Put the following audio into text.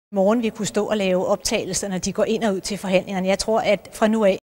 morgen vil kunne stå og lave optagelser, når de går ind og ud til forhandlingerne. Jeg tror, at fra nu af,